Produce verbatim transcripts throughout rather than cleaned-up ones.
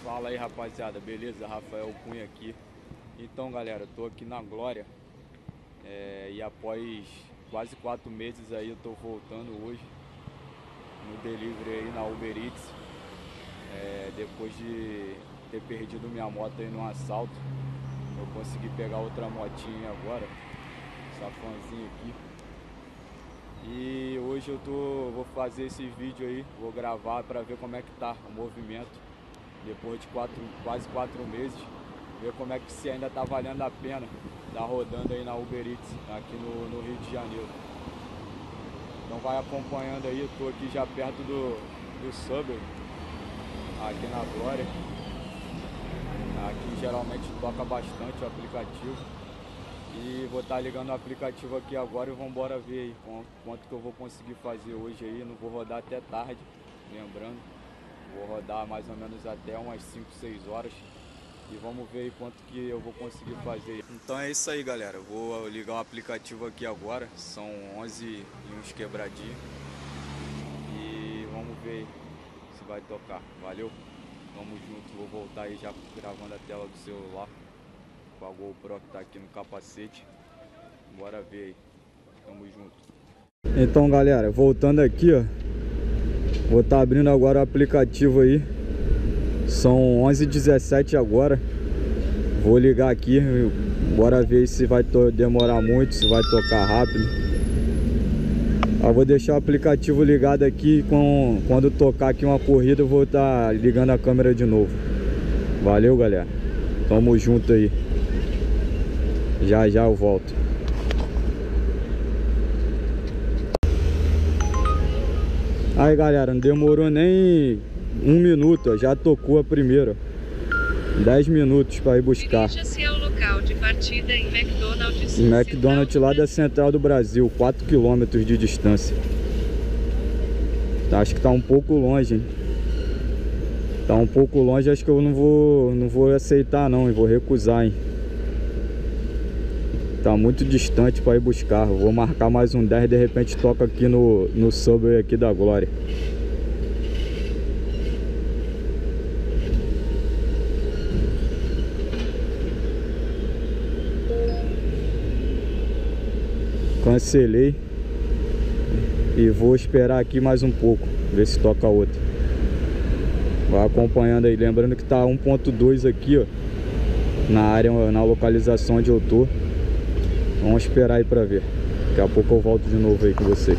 Fala aí, rapaziada, beleza? Rafael Cunha aqui. Então, galera, eu tô aqui na Glória é, e após quase quatro meses aí eu tô voltando hoje no delivery aí na Uber Eats, é, depois de ter perdido minha moto aí num assalto. Eu consegui pegar outra motinha agora, essa fanzinha aqui. E hoje eu tô, vou fazer esse vídeo aí, vou gravar para ver como é que tá o movimento depois de quatro, quase quatro meses, ver como é que se ainda tá valendo a pena tá rodando aí na Uber Eats aqui no, no Rio de Janeiro. Então vai acompanhando aí, eu tô aqui já perto do, do Subway, aqui na Glória. Aqui geralmente toca bastante o aplicativo. E vou estar ligando o aplicativo aqui agora e vamos embora ver aí quanto que eu vou conseguir fazer hoje aí. Não vou rodar até tarde, lembrando. Vou rodar mais ou menos até umas cinco, seis horas. E vamos ver aí quanto que eu vou conseguir fazer. Então é isso aí, galera. Vou ligar o aplicativo aqui agora. São onze e uns quebradinhos. E vamos ver aí se vai tocar. Valeu? Tamo junto. Vou voltar aí já gravando a tela do celular com a GoPro que tá aqui no capacete. Bora ver aí. Tamo junto. Então, galera, voltando aqui, ó. Vou estar abrindo agora o aplicativo aí. São onze e dezessete agora. Vou ligar aqui. Bora ver se vai demorar muito, se vai tocar rápido. Eu vou deixar o aplicativo ligado aqui. Com, quando tocar aqui uma corrida, eu vou estar ligando a câmera de novo. Valeu, galera. Tamo junto aí. Já já eu volto. Aí, galera, não demorou nem um minuto, ó, já tocou a primeira. dez minutos para ir buscar. Dirija-se ao local de partida em McDonald's. McDonald's lá da Central do Brasil, quatro quilômetros de distância. Tá, acho que tá um pouco longe, hein? Tá um pouco longe, acho que eu não vou, não vou aceitar não, e vou recusar, hein? Tá muito distante para ir buscar. Vou marcar mais um dez, de repente toca aqui no, no Subway aqui da Glória. Cancelei e vou esperar aqui mais um pouco, ver se toca outro. Vai acompanhando aí, lembrando que tá um ponto dois aqui, ó, na área, na localização onde eu tô. Vamos esperar aí pra ver. Daqui a pouco eu volto de novo aí com vocês.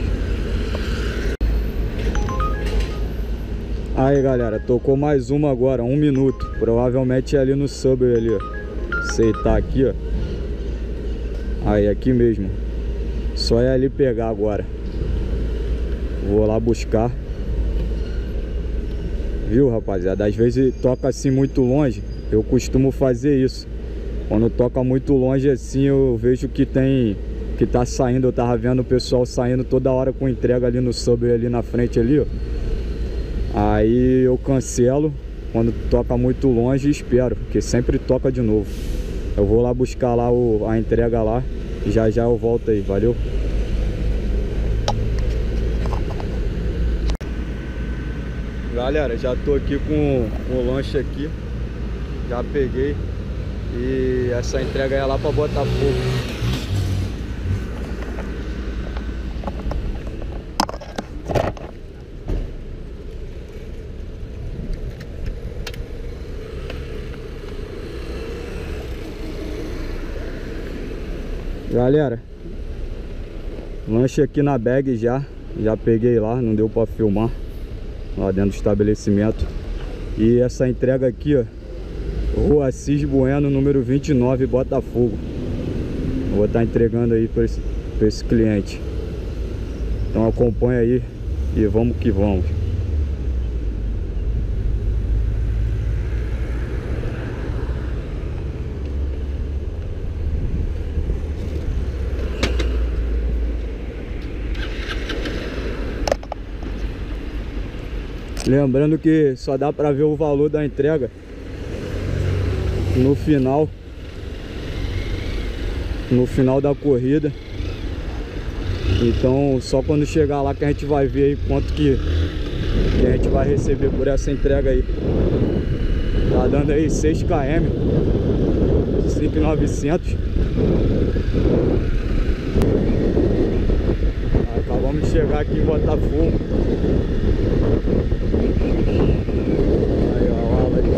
Aí, galera, tocou mais uma agora, um minuto. Provavelmente é ali no Subway ali, ó. Aceitar aqui, ó. Aí, aqui mesmo. Só é ali pegar agora. Vou lá buscar. Viu, rapaziada? Às vezes toca assim muito longe. Eu costumo fazer isso. Quando toca muito longe assim, eu vejo que tem, que tá saindo. Eu tava vendo o pessoal saindo toda hora com entrega ali no Subway, ali na frente ali, ó. Aí eu cancelo quando toca muito longe e espero, porque sempre toca de novo. Eu vou lá buscar lá o, a entrega lá e já já eu volto aí, valeu? Galera, já tô aqui com o lanche aqui. Já peguei. E essa entrega é lá pra Botafogo. Galera, lanche aqui na bag já. Já peguei lá, não deu pra filmar lá dentro do estabelecimento. E essa entrega aqui, ó, Rua Assis Bueno, número vinte e nove, Botafogo. Vou estar entregando aí para esse, para esse cliente. Então acompanha aí e vamos que vamos. Lembrando que só dá para ver o valor da entrega no final, no final da corrida. Então só quando chegar lá que a gente vai ver aí quanto que, que a gente vai receber por essa entrega aí. Tá dando aí seis quilômetros, cinco mil e novecentos. Acabamos de chegar aqui em Botafogo. Aí, ó, ó, vai.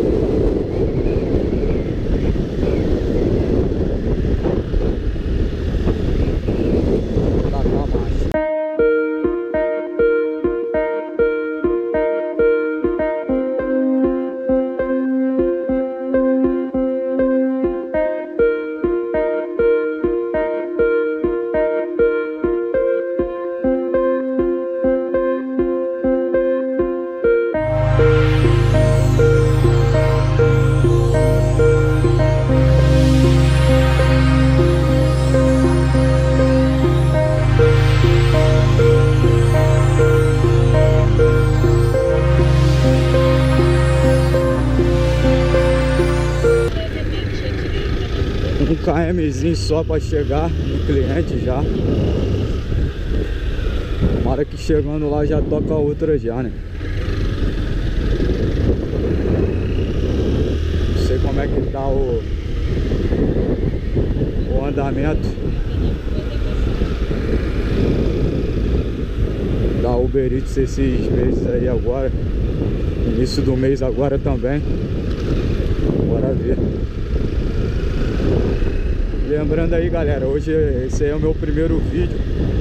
Tá com a marcha. Um kmzinho só para chegar no cliente já. Tomara que chegando lá já toca outra já, né? Não sei como é que tá o, o andamento da Uber Eats esses meses aí agora. Início do mês agora também. Bora ver. Lembrando aí, galera, hoje esse aí é o meu primeiro vídeo.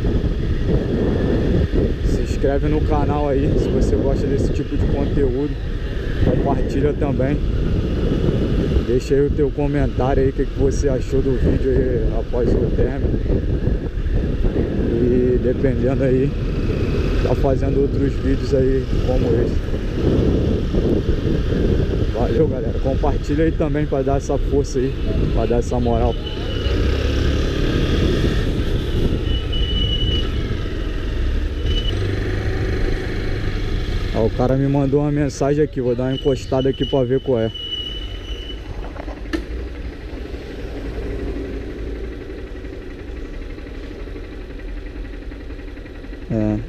Se inscreve no canal aí se você gosta desse tipo de conteúdo. Compartilha também. Deixa aí o teu comentário aí, o que, que você achou do vídeo aí após o término. E dependendo aí, tá fazendo outros vídeos aí como esse. Valeu, galera. Compartilha aí também para dar essa força aí, para dar essa moral. Ó, o cara me mandou uma mensagem aqui, vou dar uma encostada aqui pra ver qual é. É.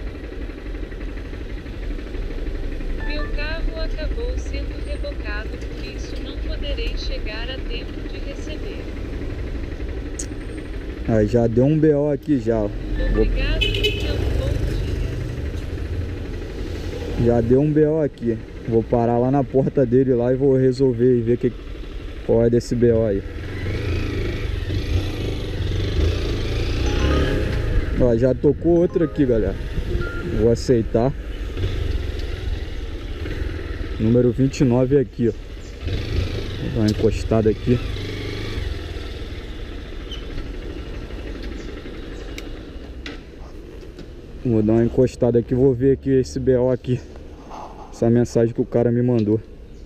Meu carro acabou sendo rebocado, por isso não poderei chegar a tempo de receber. Aí já deu um B O aqui já. Obrigado e tenha um bom dia. Já deu um B O aqui. Vou parar lá na porta dele lá e vou resolver e ver que, qual é desse B O aí. Ó, já tocou outro aqui, galera. Vou aceitar. Número vinte e nove aqui, ó. Vou dar uma encostada aqui. Vou dar uma encostada aqui, vou ver aqui esse B O aqui. Essa mensagem que o cara me mandou.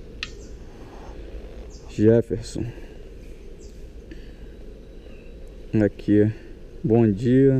Jefferson. Aqui. Bom dia.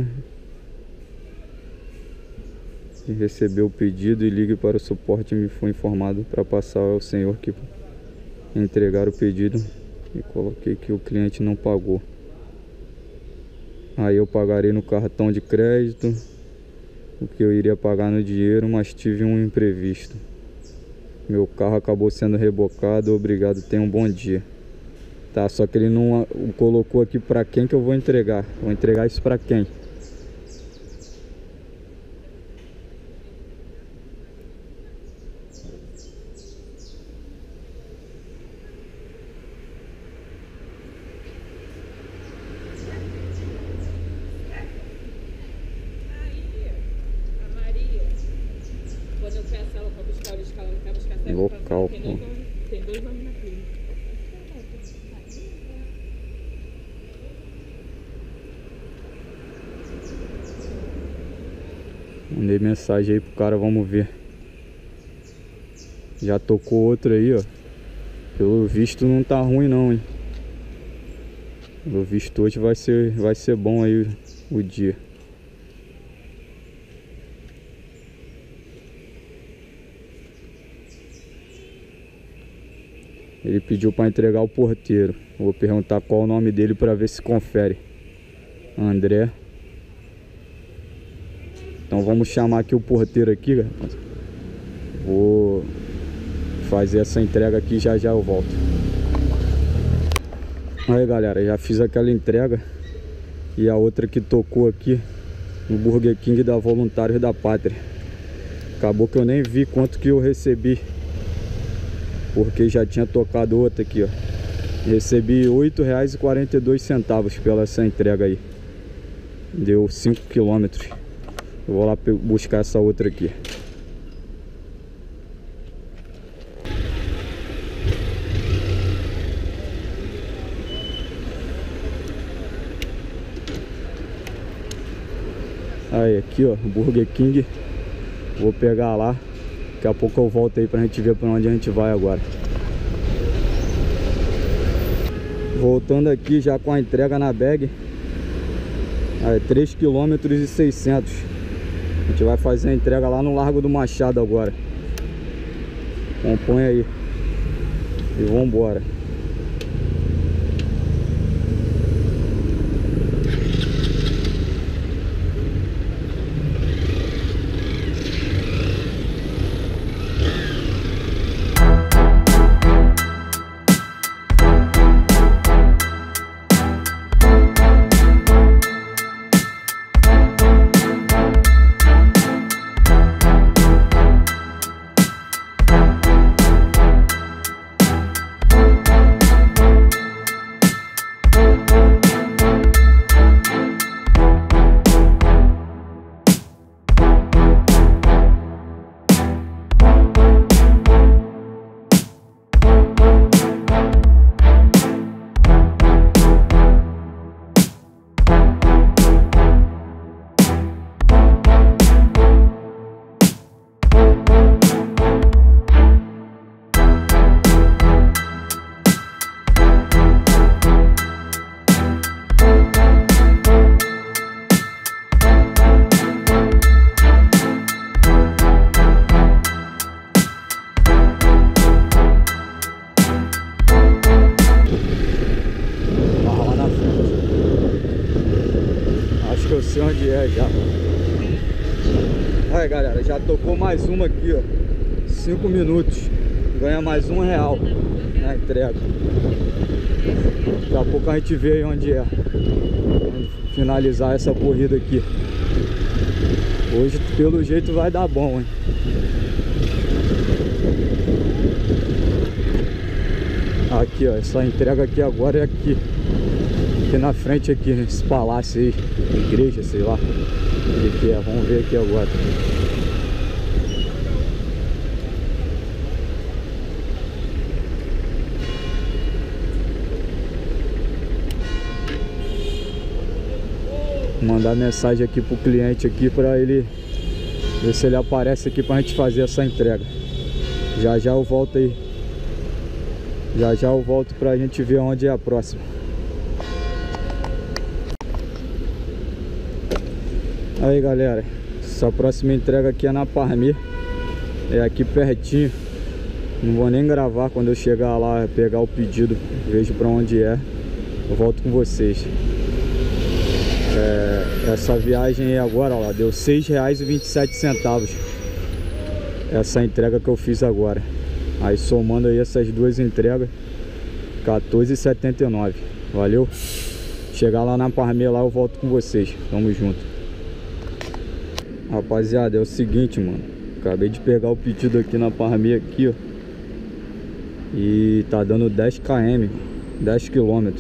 Recebeu o pedido e ligue para o suporte. Me foi informado para passar ao senhor que entregar o pedido. E coloquei que o cliente não pagou. Aí eu pagarei no cartão de crédito o que eu iria pagar no dinheiro, mas tive um imprevisto. Meu carro acabou sendo rebocado. Obrigado, tenha um bom dia. Tá, só que ele não colocou aqui pra quem que eu vou entregar. Vou entregar isso pra quem? Local, pô. Tem dois homens na clínica. Mandei mensagem aí pro cara, vamos ver. Já tocou outro aí, ó. Pelo visto não tá ruim não, hein. Pelo visto hoje vai ser, vai ser bom aí o, o dia. Ele pediu para entregar o porteiro. Vou perguntar qual o nome dele para ver se confere. André. Então vamos chamar aqui o porteiro aqui, rapaz. Vou fazer essa entrega aqui, já já eu volto. Aí galera, já fiz aquela entrega e a outra que tocou aqui no Burger King da Voluntários da Pátria. Acabou que eu nem vi quanto que eu recebi, porque já tinha tocado outra aqui, ó. Recebi oito reais e quarenta e dois centavos pela essa entrega aí. Deu cinco quilômetros. Eu vou lá buscar essa outra aqui. Aí, aqui ó, Burger King. Vou pegar lá. Daqui a pouco eu volto aí pra gente ver pra onde a gente vai agora. Voltando aqui já com a entrega na bag. Aí, três quilômetros e seiscentos. A gente vai fazer a entrega lá no Largo do Machado agora. Acompanha aí. E vambora. Eu sei onde é já. Aí galera, já tocou mais uma aqui, ó. Cinco minutos. Ganha mais um real na entrega. Daqui a pouco a gente vê aí onde é. Vamos finalizar essa corrida aqui. Hoje pelo jeito vai dar bom, hein? Aqui ó, essa entrega aqui agora é aqui. Aqui na frente aqui, esse palácio aí, igreja, sei lá o que que é, vamos ver aqui agora. Vou mandar mensagem aqui pro cliente aqui pra ele ver se ele aparece aqui pra gente fazer essa entrega. Já já eu volto aí. Já já eu volto pra gente ver onde é a próxima. Aí galera, essa próxima entrega aqui é na Parmê. É aqui pertinho. Não vou nem gravar quando eu chegar lá, pegar o pedido. Vejo pra onde é. Eu volto com vocês. É, essa viagem aí agora, ó, deu seis reais e vinte e sete centavos. Essa entrega que eu fiz agora. Aí somando aí essas duas entregas, quatorze reais e setenta e nove. Valeu? Chegar lá na Parmê lá eu volto com vocês. Tamo junto. Rapaziada, é o seguinte, mano. Acabei de pegar o pedido aqui na Parmê aqui, ó. E tá dando dez quilômetros, dez quilômetros.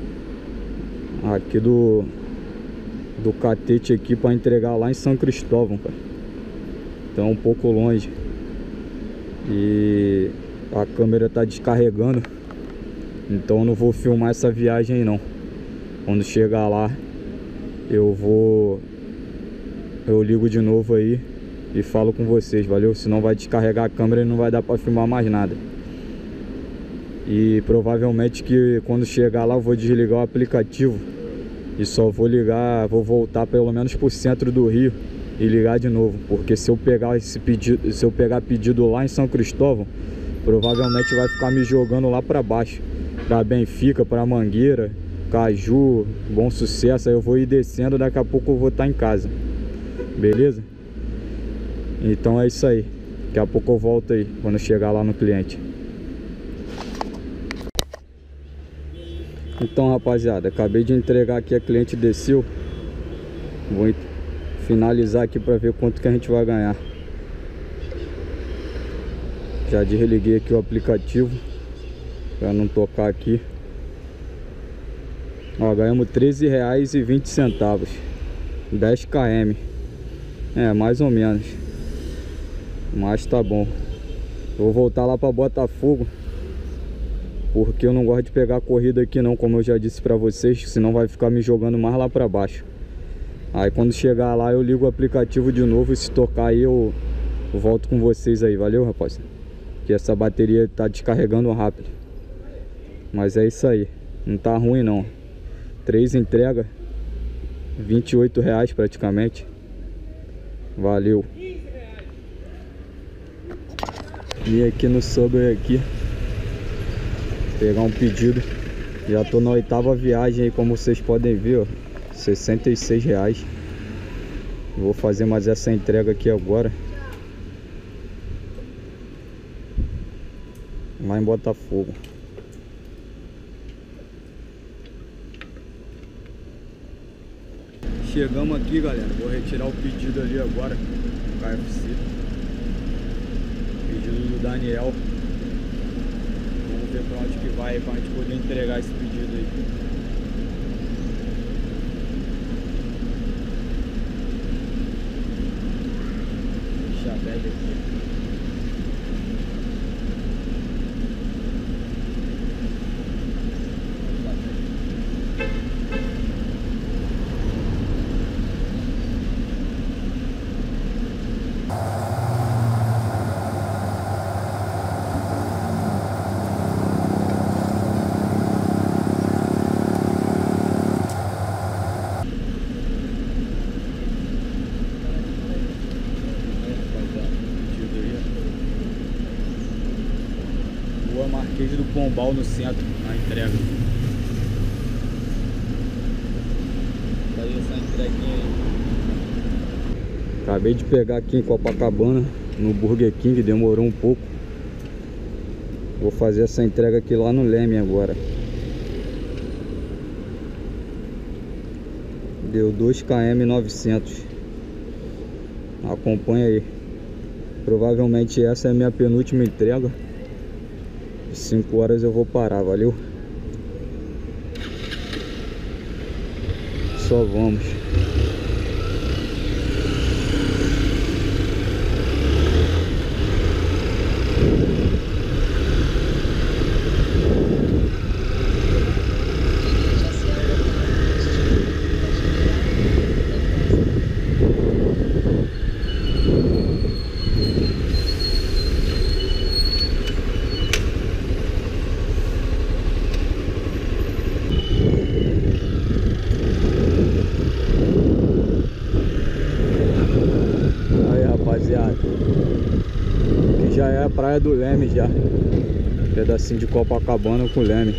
Aqui do do Catete aqui pra entregar lá em São Cristóvão, cara. Então um pouco longe. E a câmera tá descarregando. Então eu não vou filmar essa viagem aí não. Quando chegar lá eu vou Eu ligo de novo aí e falo com vocês, valeu? Senão vai descarregar a câmera e não vai dar pra filmar mais nada. E provavelmente que quando chegar lá eu vou desligar o aplicativo e só vou ligar, vou voltar pelo menos pro centro do Rio e ligar de novo. Porque se eu pegar esse pedido, se eu pegar pedido lá em São Cristóvão, provavelmente vai ficar me jogando lá pra baixo, pra Benfica, pra Mangueira, Caju, Bom Sucesso. Aí eu vou ir descendo, daqui a pouco eu vou estar em casa. Beleza? Então é isso aí. Daqui a pouco eu volto aí, quando chegar lá no cliente. Então, rapaziada, acabei de entregar aqui, a cliente desceu. Vou finalizar aqui para ver quanto que a gente vai ganhar. Já desliguei aqui o aplicativo para não tocar aqui. Ó, ganhamos treze reais e vinte centavos, dez quilômetros. É, mais ou menos. Mas tá bom. Eu vou voltar lá para Botafogo, porque eu não gosto de pegar corrida aqui não, como eu já disse pra vocês, senão vai ficar me jogando mais lá pra baixo. Aí quando chegar lá eu ligo o aplicativo de novo, e se tocar aí eu, eu volto com vocês aí, valeu, rapaz? Que essa bateria tá descarregando rápido. Mas é isso aí, não tá ruim não. Três entregas, vinte e oito reais praticamente. Valeu. E aqui no Subway aqui, pegar um pedido. Já tô na oitava viagem aí, como vocês podem ver, ó, sessenta e seis reais. Vou fazer mais essa entrega aqui agora, lá em Botafogo. Chegamos aqui, galera. Vou retirar o pedido ali agora, K F C. Pedido do Daniel. Vamos ver pra onde que vai, pra gente poder entregar esse pedido aí. Deixa a bag aqui. Marquês do Pombal, no centro, na entrega. Fazer essa entreguinha aí. Acabei de pegar aqui em Copacabana, no Burger King, demorou um pouco. Vou fazer essa entrega aqui lá no Leme agora. Deu dois quilômetros e novecentos. Acompanha aí. Provavelmente essa é a minha penúltima entrega. cinco horas eu vou parar, valeu? Só vamos. Que já é a praia do Leme já. Pedacinho de Copacabana com Leme.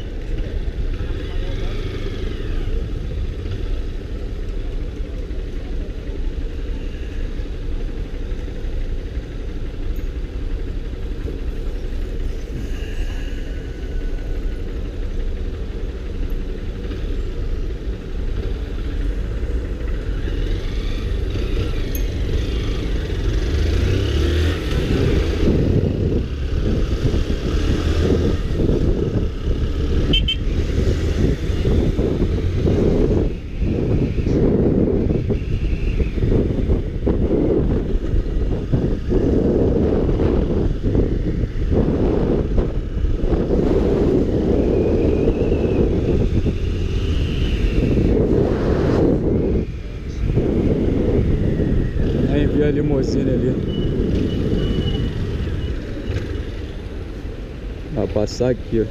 A limusine ali. Vai passar aqui, ó.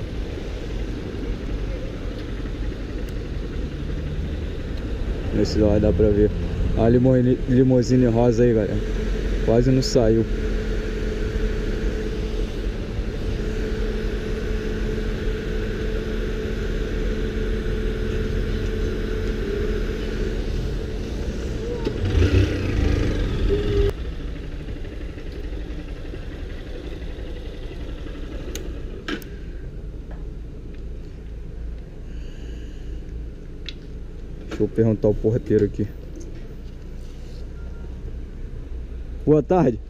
Nesse lado dá pra ver. A limusine rosa aí, galera. Quase não saiu. Deixa eu perguntar ao porteiro aqui. Boa tarde.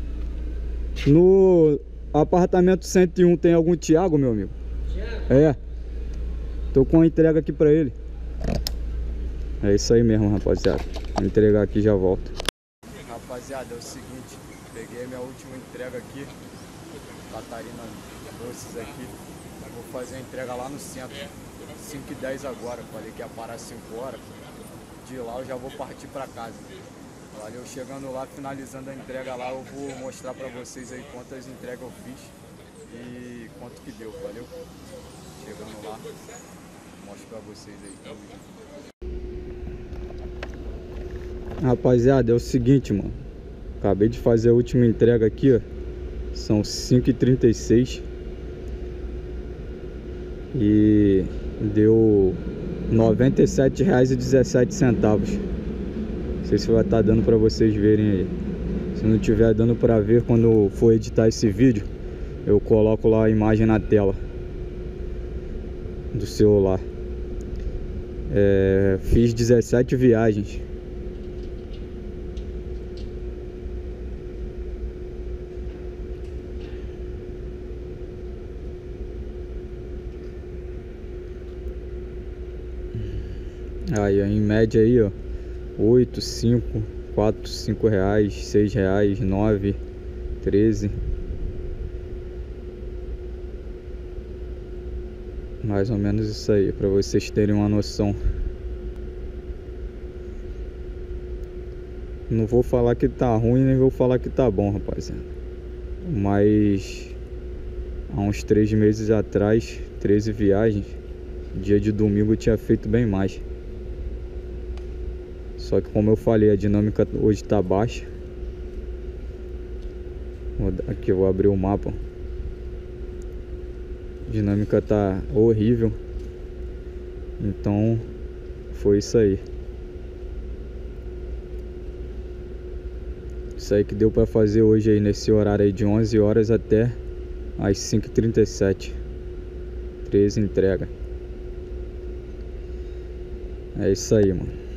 No apartamento cento e um tem algum Thiago, meu amigo? Thiago? É. Tô com a entrega aqui pra ele. É isso aí mesmo, rapaziada. Vou entregar aqui e já volto. Rapaziada, é o seguinte. Peguei a minha última entrega aqui. Catarina Doces aqui. Vou fazer a entrega lá no centro. cinco e dez agora. Falei que ia parar cinco horas. De lá eu já vou partir pra casa. Valeu, chegando lá, finalizando a entrega lá, eu vou mostrar pra vocês aí quantas entregas eu fiz e quanto que deu, valeu? Chegando lá, mostro pra vocês aí. Rapaziada, é o seguinte, mano. Acabei de fazer a última entrega aqui, ó. São cinco e trinta e seis. E deu noventa e sete reais e dezessete centavos. Não sei se vai estar dando para vocês verem aí. Se não tiver dando para ver quando for editar esse vídeo, eu coloco lá a imagem na tela do celular. É, fiz dezessete viagens. Aí, em média aí, ó, oito, cinco, quatro, cinco reais, seis reais, nove, treze. Mais ou menos isso aí, para vocês terem uma noção. Não vou falar que tá ruim, nem vou falar que tá bom, rapaziada. Mas há uns três meses atrás, treze viagens, dia de domingo eu tinha feito bem mais. Só que, como eu falei, a dinâmica hoje tá baixa. Aqui eu vou abrir o mapa. A dinâmica tá horrível. Então foi isso aí. Isso aí que deu pra fazer hoje aí, nesse horário aí de onze horas até às cinco e trinta e sete. treze entrega. É isso aí, mano.